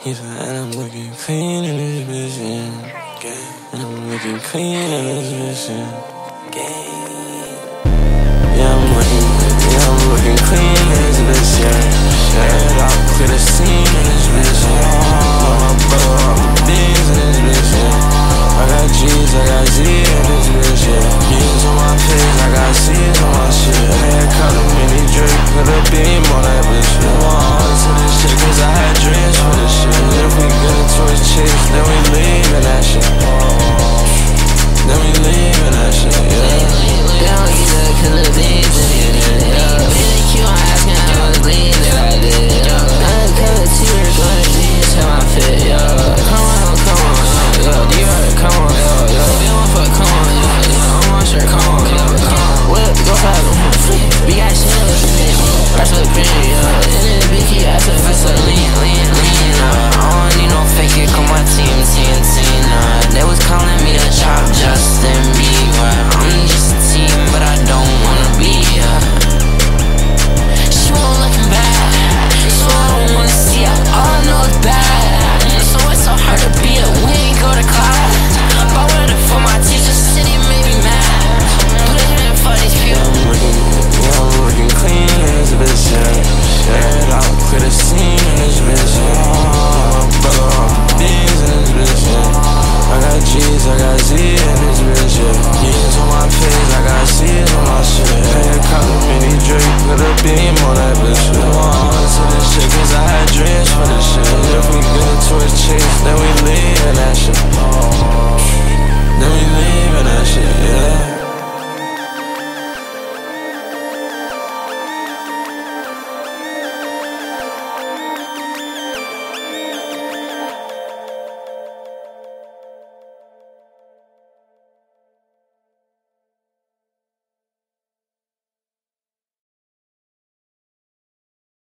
He said, and I'm looking clean in this bitch, yeah. And I'm looking clean in this bitch, yeah. Yeah, I'm looking clean in this bitch, yeah. I'll clear the scene in this bitch, yeah. My brother off the beans in this bitch, yeah. I got G's, I got Z in this bitch, yeah. G's on my page, I got C's on my shit. Had cut a mini Drake, put a beam on that bitch, yeah. I'm to this shit cause I had dreams for this shit. If we get into a chase, then we leave in that shit. Then we leave in that shit, yeah. They don't get up cause the things in it, yeah. Really cute, I'm asking how much lean that I did, yeah. Undercover tears, going to jeans, how I fit, yeah. Come on, yeah. D-Rock, come on, yeah. If you want fuck, come on, yeah. I'm on shirt, come on, yeah. Whip, go fast, we got shit, brush the green, yeah. And then the big key, I said, lean, I don't need no fake, come on, team.